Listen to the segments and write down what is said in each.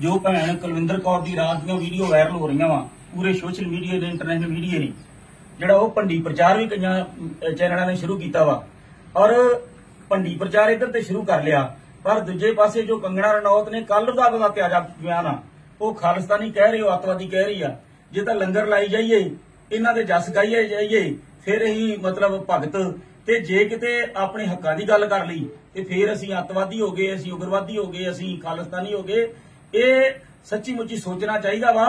ਜੋ ਭੈਣ ਕੁਲਵਿੰਦਰ ਕੌਰ ਦੀ ਰਾਤ ਦੀਆਂ ਵੀਡੀਓ ਵਾਇਰਲ ਹੋ ਰਹੀਆਂ ਵਾ ਪੂਰੇ ਸੋਸ਼ਲ ਮੀਡੀਆ ਤੇ ਇੰਟਰਨੈਸ਼ਨਲ ਮੀਡੀਆ ਨੇ ਜਿਹੜਾ ਉਹ ਭੰਡੀ ਪ੍ਰਚਾਰ ਵੀ ਕਈਆਂ ਚੈਨਲਾਂ ਨੇ ਸ਼ੁਰੂ ਕੀਤਾ ਵਾ ਔਰ ਭੰਡੀ ਪ੍ਰਚਾਰ ਇੱਧਰ ਤੇ ਸ਼ੁਰੂ ਕਰ ਲਿਆ। ਪਰ ਦੂਜੇ ਪਾਸੇ ਜੋ ਕੰਗਣਾ ਰਣੌਤ ਨੇ ਕੱਲ ਦਾ ਤਾਜ਼ਾ ਬਿਆਨ ਆ ਉਹ ਖਾਲਿਸਤਾਨੀ ਕਹਿ ਰਹੀ, ਉਹ ਅੱਤਵਾਦੀ ਕਹਿ ਰਹੀ ਆ। ਜੇ ਤਾਂ ਲੰਗਰ ਲਾਈ ਜਾਈਏ, ਇਹਨਾਂ ਦੇ ਜਸ ਗਾਈਏ ਜਾਈਏ, ਫਿਰ ਅਸੀਂ ਮਤਲਬ ਭਗਤ, ਤੇ ਜੇ ਕਿਤੇ ਆਪਣੇ ਹੱਕਾਂ ਦੀ ਗੱਲ ਕਰ ਲਈ ਤੇ ਫਿਰ ਅਸੀਂ ਅੱਤਵਾਦੀ ਹੋ ਗਏ, ਅਸੀਂ ਉਗਰਵਾਦੀ ਹੋ ਗਏ, ਅਸੀਂ ਖਾਲਿਸਤਾਨੀ ਹੋ ਗਏ। ਇਹ ਸੱਚੀ ਮੁੱਚੀ ਸੋਚਣਾ ਚਾਹੀਦਾ ਵਾ।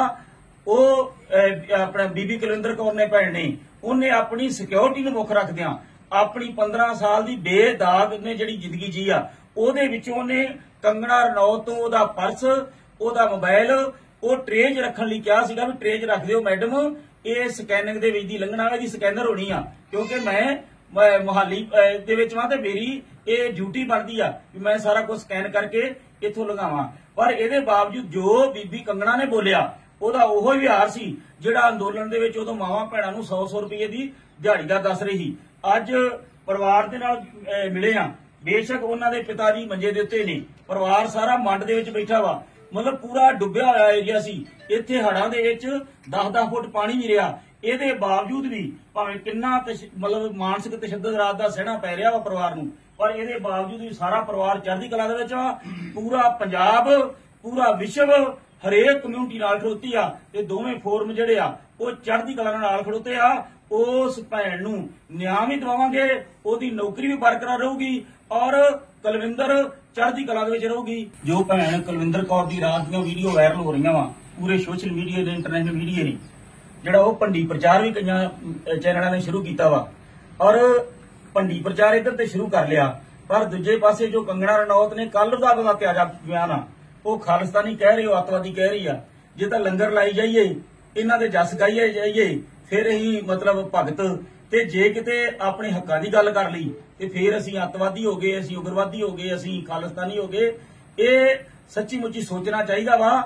ਉਹ ਆਪਣਾ ਬੀਬੀ ਕੁਲਵਿੰਦਰ ਕੌਰ ਨੇ ਭੈਣ ਨੇ, ਉਹਨੇ ਆਪਣੀ ਸਿਕਿਉਰਿਟੀ ਨੂੰ ਮੁੱਖ ਰੱਖਦਿਆਂ ਆਪਣੀ 15 ਸਾਲ ਦੀ ਬੇਦਾਗ ਨੇ ਜਿਹੜੀ ਜ਼ਿੰਦਗੀ ਜੀ ਆ, ਉਹਦੇ ਵਿੱਚੋਂ ਉਹਨੇ ਕੰਗਣਾ ਰਣੌਤ ਤੋਂ ਉਹਦਾ ਪਰਸ, ਉਹਦਾ ਮੋਬਾਈਲ ਉਹ ਟਰੇਜ ਰੱਖਣ ਲਈ ਕਿਹਾ ਸੀਗਾ ਵੀ ਟਰੇਜ ਰੱਖ ਦਿਓ ਮੈਡਮ, ਇਹ ਸਕੈਨਿੰਗ ਦੇ ਵਿੱਚ ਦੀ ਲੰਘਣਾ, ਇਹਦੀ ਸਕੈਨਰ ਹੋਣੀ ਆ, ਕਿਉਂਕਿ ਮੈਂ ਮੁਹਾਲੀ ਦੇ ਵਿੱਚ ਵਾਂ ਤੇ ਮੇਰੀ ਇਹ ਡਿਊਟੀ ਬਣਦੀ ਆ ਵੀ ਮੈਂ ਸਾਰਾ ਕੁਝ ਸਕੈਨ ਕਰਕੇ ਇੱਥੋਂ ਲਗਾਵਾਂ। ਪਰ ਇਹਦੇ ਬਾਵਜੂਦ ਜੋ ਬੀਬੀ ਕੰਗਣਾ ਨੇ ਬੋਲਿਆ ਉਹਦਾ ਉਹੋ ਹੀ ਵਿਹਾਰ ਸੀ ਜਿਹੜਾ ਅੰਦੋਲਨ ਦੇ ਵਿੱਚ ਉਦੋਂ ਮਾਵਾਂ ਭੈਣਾਂ ਨੂੰ 100-100 ਰੁਪਏ ਦੀ ਦਿਹਾੜੀ ਦਾ ਦੱਸ ਰਹੀ ਸੀ। ਅੱਜ ਪਰਿਵਾਰ ਦੇ ਨਾਲ ਮਿਲੇ ਆ, ਬੇਸ਼ੱਕ ਉਹਨਾਂ ਦੇ ਪਿਤਾ ਜੀ ਮੰਜੇ ਦੇ ਉੱਤੇ ਨੇ, ਪਰਿਵਾਰ ਸਾਰਾ ਮੰਡ ਦੇ ਵਿੱਚ ਬੈਠਾ ਵਾ, ਮਤਲਬ ਪੂਰਾ ਡੁੱਬਿਆ ਹੋਇਆ ਏਰੀਆ ਸੀ। ਇੱਥੇ ਹੜ੍ਹਾਂ ਦੇ ਵਿੱਚ 10-10 ਫੁੱਟ ਪਾਣੀ ਨਹੀਂ ਰਿਹਾ। ਇਹਦੇ ਬਾਵਜੂਦ ਵੀ ਭਾਵੇਂ ਕਿੰਨਾ ਮਤਲਬ ਮਾਨਸਿਕ ਤਸ਼ੱਦਦ ਰਾਤ ਦਾ ਸਹਿਣਾ ਪੈ ਰਿਹਾ ਵਾ ਪਰਿਵਾਰ ਨੂੰ, ਪਰ ਇਹਦੇ ਬਾਵਜੂਦ ਵੀ ਸਾਰਾ ਪਰਿਵਾਰ ਚੜ੍ਹਦੀ ਕਲਾ ਦੇ ਵਿੱਚ ਆ। ਪੂਰਾ ਪੰਜਾਬ, ਪੂਰਾ ਵਿਸ਼ਵ, ਹਰੇਕ ਕਮਿਊਨਿਟੀ ਨਾਲ ਖੜੋਤੀ ਆ ਤੇ ਦੋਵੇਂ ਫੋਰਮ ਜਿਹੜੇ ਆ ਉਹ ਚੜ੍ਹਦੀ ਕਲਾ ਨਾਲ ਖੜੋਤੇ ਆ। ਉਸ ਭੈਣ ਨੂੰ ਨਿਆਂ ਵੀ ਦਿਵਾਵਾਂਗੇ, ਉਹਦੀ ਨੌਕਰੀ ਵੀ ਬਰਕਰਾਰ ਰਹੂਗੀ ਔਰ ਕੁਲਵਿੰਦਰ ਚੜ੍ਹਦੀ ਕਲਾ ਦੇ ਵਿੱਚ ਰਹੂਗੀ। ਜੋ ਭੈਣ ਕੁਲਵਿੰਦਰ ਕੌਰ ਦੀ ਰਾਤ ਦੀਆਂ ਵੀਡੀਓ ਵਾਇਰਲ ਹੋ ਰਹੀਆਂ ਵਾ ਪੂਰੇ ਸੋਸ਼ਲ ਮੀਡੀਆ ਤੇ ਇੰਟਰਨੈਸ਼ਨਲ ਮੀਡੀਆ ਨੇ ਜਿਹੜਾ ਉਹ ਭੰਡੀ ਪ੍ਰਚਾਰ ਵੀ ਕਈਆਂ ਚੈਨਲਾਂ ਨੇ ਸ਼ੁਰੂ ਕੀਤਾ ਵਾ ਔਰ ਭੰਡੀ ਪ੍ਰਚਾਰ ਇੱਧਰ ਤੇ ਸ਼ੁਰੂ ਕਰ ਲਿਆ। ਪਰ ਦੂਜੇ ਪਾਸੇ ਜੋ ਕੰਗਣਾ ਰਣੌਤ ਨੇ ਕੱਲ ਦਾ ਤਾਜ਼ਾ ਬਿਆਨ ਆ ਉਹ ਖਾਲਿਸਤਾਨੀ ਕਹਿ ਰਹੀ, ਉਹ ਅੱਤਵਾਦੀ ਕਹਿ ਰਹੀ ਆ। ਜੇ ਤਾਂ ਲੰਗਰ ਲਾਈ ਜਾਈਏ, ਇਹਨਾਂ ਦੇ ਜਸ ਗਾਈਏ ਜਾਈਏ, ਫਿਰ ਅਸੀਂ ਮਤਲਬ ਭਗਤ, ਤੇ ਜੇ ਕਿਤੇ ਆਪਣੇ ਹੱਕਾਂ ਦੀ ਗੱਲ ਕਰ ਲਈ ਤੇ ਫਿਰ ਅਸੀਂ ਅੱਤਵਾਦੀ ਹੋ ਗਏ, ਅਸੀਂ ਉਗਰਵਾਦੀ ਹੋ ਗਏ, ਅਸੀਂ ਖਾਲਿਸਤਾਨੀ ਹੋ ਗਏ। ਇਹ ਸੱਚੀ ਮੁੱਚੀ ਸੋਚਣਾ ਚਾਹੀਦਾ ਵਾ।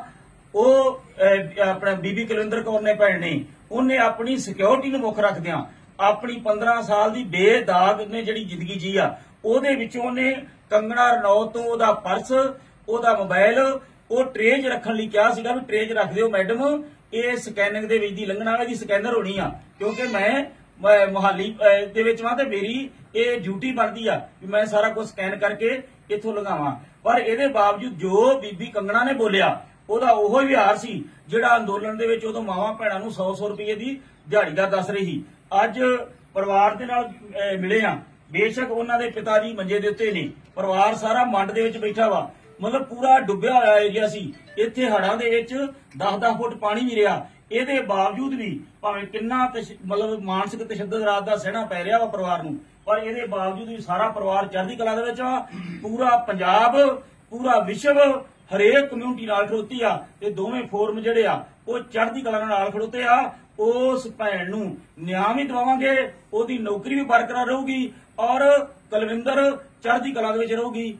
ਉਹ ਆਪਣਾ ਬੀਬੀ ਕੁਲਵਿੰਦਰ ਕੌਰ ਨੇ ਭੈਣ ਨੇ, ਉਹਨੇ ਆਪਣੀ ਸਿਕਿਉਰਿਟੀ ਨੂੰ ਮੁੱਖ ਰੱਖਦਿਆਂ ਆਪਣੀ 15 ਸਾਲ ਦੀ ਬੇਦਾਗ ਨੇ ਜਿਹੜੀ ਜ਼ਿੰਦਗੀ ਜੀ ਆ, ਉਹਦੇ ਵਿੱਚੋਂ ਉਹਨੇ ਕੰਗਣਾ ਰਣੌਤ ਤੋਂ ਉਹਦਾ ਪਰਸ, ਉਹਦਾ ਮੋਬਾਈਲ ਉਹ ਟਰੇਜ ਰੱਖਣ ਲਈ ਕਿਹਾ ਸੀਗਾ ਵੀ ਟਰੇਜ ਰੱਖ ਦਿਓ ਮੈਡਮ, ਇਹ ਸਕੈਨਿੰਗ ਦੇ ਵਿੱਚ ਦੀ ਲੰਘਣਾ, ਇਹਦੀ ਸਕੈਨਰ ਹੋਣੀ ਆ, ਕਿਉਂਕਿ ਮੈਂ ਮੁਹਾਲੀ ਦੇ ਵਿੱਚ ਵਾਂ ਤੇ ਮੇਰੀ ਇਹ ਡਿਊਟੀ ਬਣਦੀ ਆ ਵੀ ਮੈਂ ਸਾਰਾ ਕੁਝ ਸਕੈਨ ਕਰਕੇ ਇੱਥੋਂ ਲਗਾਵਾਂ। ਪਰ ਇਹਦੇ ਬਾਵਜੂਦ ਜੋ ਬੀਬੀ ਕੰਗਣਾ ਨੇ ਬੋਲਿਆ ਉਹਦਾ ਉਹੋ ਹੀ ਵਿਹਾਰ ਸੀ ਜਿਹੜਾ ਅੰਦੋਲਨ ਦੇ ਵਿੱਚ ਉਦੋਂ ਮਾਵਾਂ ਭੈਣਾਂ ਨੂੰ 100-100 ਰੁਪਏ ਦੀ ਦਿਹਾੜੀ ਦਾ ਦੱਸ ਰਹੀ ਸੀ। ਅੱਜ ਪਰਿਵਾਰ ਦੇ ਨਾਲ ਮਿਲੇ ਆ, ਬੇਸ਼ੱਕ ਉਹਨਾਂ ਦੇ ਪਿਤਾ ਜੀ ਮੰਜੇ ਦੇ ਉੱਤੇ ਨੇ, ਪਰਿਵਾਰ ਸਾਰਾ ਮੰਡ ਦੇ ਵਿੱਚ ਬੈਠਾ ਵਾ, ਮਤਲਬ ਪੂਰਾ ਡੁੱਬਿਆ ਹੋਇਆ ਏਰੀਆ ਸੀ। ਇੱਥੇ ਹੜ੍ਹਾਂ ਦੇ ਵਿੱਚ 10-10 ਫੁੱਟ ਪਾਣੀ ਨਹੀਂ ਰਿਹਾ। ਇਹਦੇ ਬਾਵਜੂਦ ਵੀ ਭਾਵੇਂ ਕਿੰਨਾ ਮਤਲਬ ਮਾਨਸਿਕ ਤਸ਼ੱਦਦ ਰਾਤ ਦਾ ਸਹਿਣਾ ਪੈ ਰਿਹਾ ਵਾ ਪਰਿਵਾਰ ਨੂੰ, ਪਰ ਇਹਦੇ ਬਾਵਜੂਦ ਵੀ ਸਾਰਾ ਪਰਿਵਾਰ ਚੜ੍ਹਦੀ ਕਲਾ ਦੇ ਵਿੱਚ ਆ। ਪੂਰਾ ਪੰਜਾਬ, ਪੂਰਾ ਵਿਸ਼ਵ, ਹਰੇਕ ਕਮਿਊਨਿਟੀ ਨਾਲ ਖੜੋਤੀ ਆ ਤੇ ਦੋਵੇਂ ਫੋਰਮ ਜਿਹੜੇ ਆ ਉਹ ਚੜ੍ਹਦੀ ਕਲਾ ਨਾਲ ਖੜੋਤੇ ਆ। ਉਸ ਭੈਣ ਨੂੰ ਨਿਆਂ ਵੀ ਦਿਵਾਵਾਂਗੇ, ਉਹਦੀ ਨੌਕਰੀ ਵੀ ਬਰਕਰਾਰ ਰਹੂਗੀ ਔਰ ਕੁਲਵਿੰਦਰ ਚੜ੍ਹਦੀ ਕਲਾ ਦੇ ਵਿੱਚ ਰਹੂਗੀ।